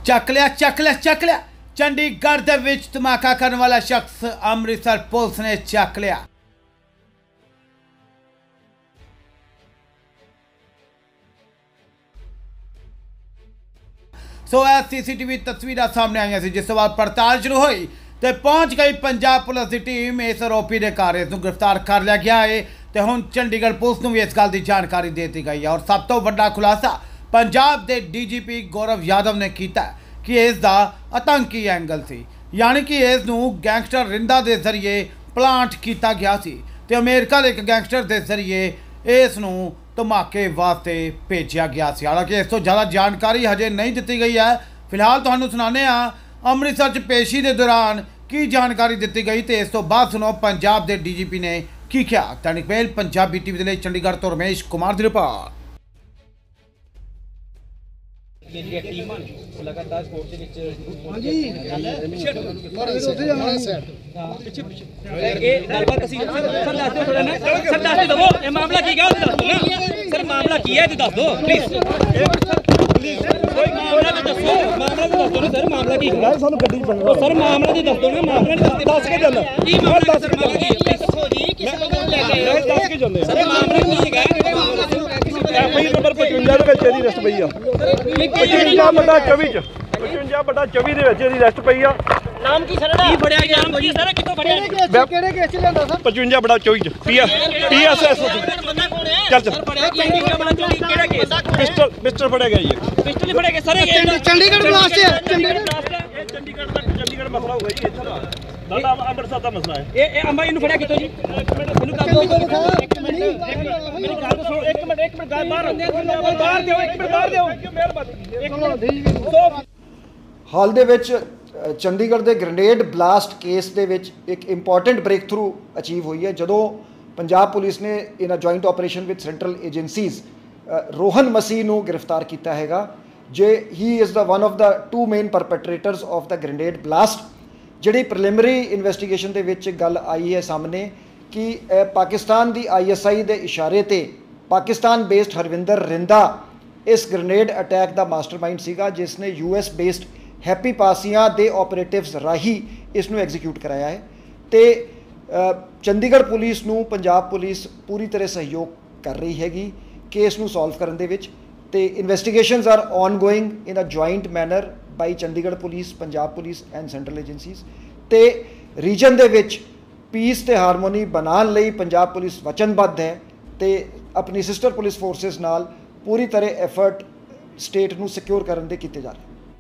ਚੱਕ ਲਿਆ ਚੱਕ ਲਿਆ ਚੱਕ ਲਿਆ। ਚੰਡੀਗੜ੍ਹ ਦੇ ਵਿੱਚ ਧਮਾਕਾ ਕਰਨ ਵਾਲਾ ਸ਼ਖਸ ਅੰਮ੍ਰਿਤਸਰ ਪੁਲਿਸ ਨੇ ਚੱਕ ਲਿਆ। ਸੋ ਇਹ ਸੀਸੀਟੀਵੀ ਤਸਵੀਰਾਂ ਸਾਹਮਣੇ ਆਈਆਂ ਸੀ, ਜਿਸ ਤੋਂ ਬਾਅਦ ਪੜਤਾਲ ਸ਼ੁਰੂ ਹੋਈ ਤੇ ਪਹੁੰਚ ਗਈ ਪੰਜਾਬ ਪੁਲਿਸ ਦੀ ਟੀਮ। ਇਸ ਆਰੋਪੀ ਦੇ ਘਰ ਇਸ ਨੂੰ ਗ੍ਰਿਫਤਾਰ ਕਰ ਲਿਆ ਗਿਆ ਹੈ ਤੇ ਹੁਣ ਚੰਡੀਗੜ੍ਹ ਪੁਲਿਸ ਨੂੰ ਵੀ ਇਸ ਗੱਲ ਦੀ ਜਾਣਕਾਰੀ ਦੇ ਦਿੱਤੀ ਗਈ ਹੈ। ਔਰ ਸਭ ਤੋਂ ਵੱਡਾ ਖੁਲਾਸਾ ਪੰਜਾਬ ਦੇ ਡੀਜੀਪੀ ਗੌਰਵ ਯਾਦਵ ਨੇ ਕੀਤਾ कि इसका आतंकी एंगल सी, यानी कि इसनूं गैंगस्टर रिंदा के जरिए प्लांट किया गया सी ते अमेरिका के एक गैंगस्टर के जरिए इसनूं धमाके वास्ते भेजा गया सी। हालांकि इस तो ज़्यादा जानकारी हजे नहीं दी गई है। फिलहाल तुहानूं सुनाने अमृतसर च पेशी के दौरान की जानकारी दी गई तो इस तो बाद सुनो पंजाब के DGP ने की क्या। दैनिक मेल पंजाबी TV के लिए चंडीगढ़ तो रमेश कुमार की रिपोर्ट। लगातार स्पोर्ट के विच गलबात असीं सर दस दो थोड़ा ना सर दस दो ये मामला की है दस दो ना सर मामला की है दस दो प्लीज कोई मामला तो दसो मामला तो दस दो ना सर मामला की है सानू गड्डी च सर मामला तो दस दो ना मामला दस के चल की मामला सर मामला की दसो जी किस को लेके आए दस के चलने सर मामला की है एफआई नंबर 55 ਦੇ ਵਿੱਚ ਇਹਦੀ ਅਰੈਸਟ ਪਈ ਆ 55 ਬਟਾ 24 ਚ 55 ਬਟਾ 24 ਦੇ ਵਿੱਚ ਇਹਦੀ ਅਰੈਸਟ ਪਈ ਆ। ਨਾਮ ਕੀ ਸਰ ਦਾ ਕੀ ਫੜਿਆ ਗਿਆ ਨਾਮ ਕੀ ਸਰ ਕਿੱਥੋਂ ਫੜਿਆ ਕਿਹੜੇ ਕੇਸ ਚ ਲਿਆਂਦਾ ਸਰ 55 ਬਟਾ 24 ਚ PSS ਬੰਦਾ ਕੌਣ ਹੈ ਚੱਲ ਚੱਲ ਫੜਿਆ ਕਿਹੜਾ ਕੇਸ ਪਿਸਟਲ ਫੜਿਆ ਗਿਆ ਜੀ ਪਿਸਟਲ ਹੀ ਫੜਿਆ ਗਿਆ ਸਰ ਚੰਡੀਗੜ੍ਹ ਬਲਾਸਟ ਹੈ ਚੰਡੀਗੜ੍ਹ ਮਸਲਾ ਹੋਊਗਾ ਜੀ ਇੱਥੇ ਦਾ ਅੰਮ੍ਰਿਤਸਰ ਦਾ ਮਸਲਾ ਹੈ ਇਹ ਅੰਬਾ ਇਹਨੂੰ ਫੜਿਆ ਕਿੱਥੋਂ ਜੀ ਮੈਨੂੰ ਕਰ ਦਿਓ ਇੱਕ ਮਿੰਟ ਮੇਰੀ ਗੱਲ ਸੁਣੋ ਇੱਕ ਮਿੰਟ ਗੱਲ ਬਾਹਰ ਦਿਓ ਇੱਕ ਮਿੰਟ ਬਾਹਰ ਦਿਓ ਮਿਹਰਬਾਨੀ। ਹਾਲ ਦੇ ਵਿੱਚ ਚੰਡੀਗੜ੍ਹ ਦੇ ਗ੍ਰੇਨੇਡ ਬਲਾਸਟ ਕੇਸ ਦੇ ਵਿੱਚ ਇੱਕ ਇੰਪੋਰਟੈਂਟ ਬ੍ਰੇਕ ਥਰੂ ਅਚੀਵ ਹੋਈ ਹੈ ਜਦੋਂ ਪੰਜਾਬ ਪੁਲਿਸ ਨੇ in a joint operation with central agencies Rohan Masih ਨੂੰ ਗ੍ਰਿਫਤਾਰ ਕੀਤਾ ਹੈਗਾ। ਜੇ he is the one of the two main perpetrators of the grenade blast. ਜਿਹੜੀ ਪ੍ਰੀਲਿਮਿਨਰੀ ਇਨਵੈਸਟੀਗੇਸ਼ਨ ਦੇ ਵਿੱਚ ਗੱਲ ਆਈ ਹੈ ਸਾਹਮਣੇ ਕਿ ਪਾਕਿਸਤਾਨ ਦੀ ISI ਦੇ ਇਸ਼ਾਰੇ ਤੇ ਪਾਕਿਸਤਾਨ ਬੇਸਡ ਹਰਵਿੰਦਰ ਰਿੰਦਾ ਇਸ ਗ੍ਰੇਨੇਡ ਅਟੈਕ ਦਾ ਮਾਸਟਰਮਾਈਂਡ ਸੀਗਾ, ਜਿਸ ਨੇ US ਬੇਸਡ ਹੈਪੀ ਪਾਸੀਆਂ ਦੇ ਆਪਰੇਟਿਵਸ ਰਾਹੀਂ ਇਸ ਨੂੰ ਐਗਜ਼ੀਕਿਊਟ ਕਰਾਇਆ ਹੈ। ਤੇ ਚੰਡੀਗੜ੍ਹ ਪੁਲਿਸ ਨੂੰ ਪੰਜਾਬ ਪੁਲਿਸ ਪੂਰੀ ਤਰ੍ਹਾਂ ਸਹਿਯੋਗ ਕਰ ਰਹੀ ਹੈਗੀ ਕੇਸ ਨੂੰ ਸੋਲਵ ਕਰਨ ਦੇ ਵਿੱਚ ਤੇ investigations are ongoing in a joint manner by Chandigarh police, Punjab police and central agencies. ਤੇ ਰੀਜਨ ਦੇ ਵਿੱਚ ਪੀਸ ਤੇ ਹਾਰਮੋਨੀ ਬਣਾਉਣ ਲਈ ਪੰਜਾਬ ਪੁਲਿਸ ਵਚਨਬੱਧ ਹੈ ਤੇ ਆਪਣੀ ਸਿਸਟਰ ਪੁਲਿਸ ਫੋਰਸਿਸ ਨਾਲ ਪੂਰੀ ਤਰ੍ਹਾਂ ਐਫਰਟ ਸਟੇਟ ਨੂੰ ਸਿਕਿਉਰ ਕਰਨ ਦੇ ਕੀਤੇ ਜਾ ਰਹੇ।